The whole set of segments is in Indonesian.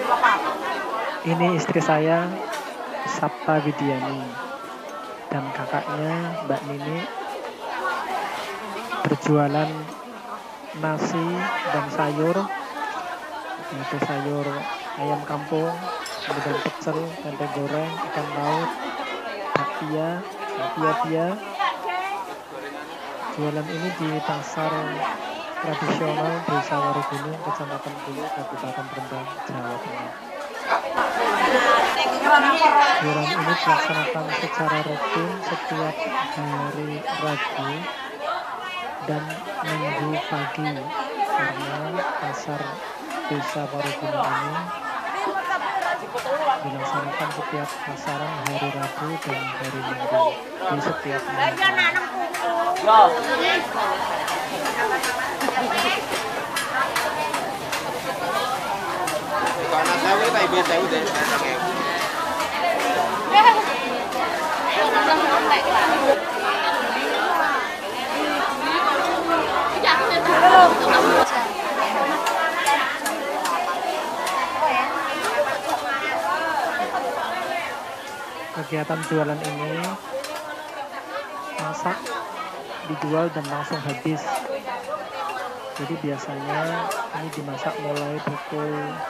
Ini istri saya, Sapta Widiani, dan kakaknya Mbak Nini berjualan nasi dan sayur, yaitu sayur ayam kampung, kemudian pecel, tempe goreng, ikan laut, bakpia, bapia. Jualan ini di pasar tradisional Desa Warugunung, Kecamatan Kuyu, Kabupaten Rembang, Jawa Tengah. Jualan ini dilaksanakan secara rutin setiap hari Rabu dan Minggu pagi, karena pasar Desa Warugunung ini dilaksanakan setiap pasaran hari Rabu dan hari Minggu di setiap minggu. Kegiatan jualan ini masak, dijual dan langsung habis. Jadi biasanya ini dimasak mulai pukul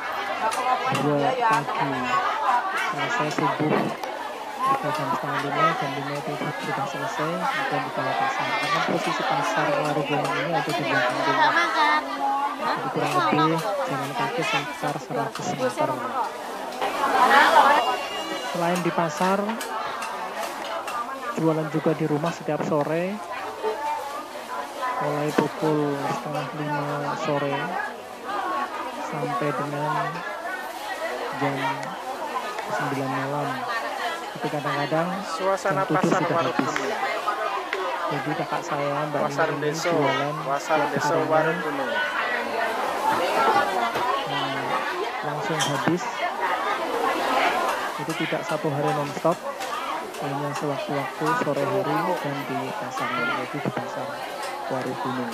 2 pagi, selesai subuh jam setengah 5, jam 5 itu sudah selesai, kemudian dibawa pasar. Karena posisi pasar Warugunung ini ada di belakang rumah, jadi kurang lebih jalan kaki sekitar 100 meter. Selain di pasar, jualan juga di rumah setiap sore, mulai pukul setengah 5 sore sampai dengan jam 9 malam. Tapi kadang-kadang jam 7 sudah habis. Jadi kakak saya Mbak Nini jualan setiap harian langsung habis. Itu tidak satu hari non-stop, hanya sewaktu-waktu sore hari dan di pasar, yaitu di pasar Warugunung.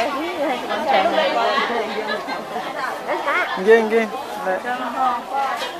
Nggih.